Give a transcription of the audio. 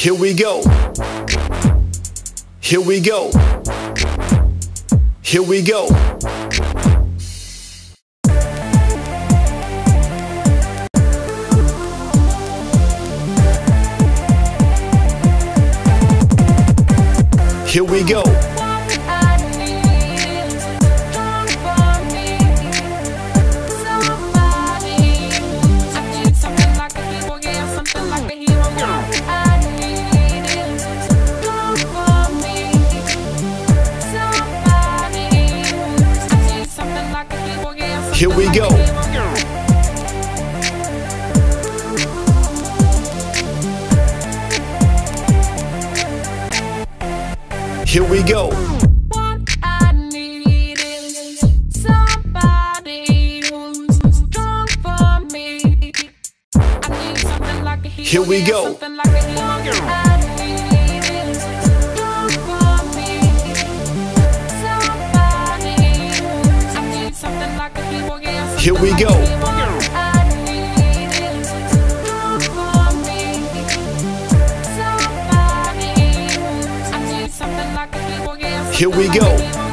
Here we go. Here we go. Here we go. Here we go. Here we go. Here we go. What I need is somebody who's strong for me. I need something like a hero. Here we go. Something like a hero. I need is strong for me. Somebody who's, I need something like a hero. Yeah, Here we go. I need is strong for me. Somebody who's, I need something like a hero. Yeah, Here we go.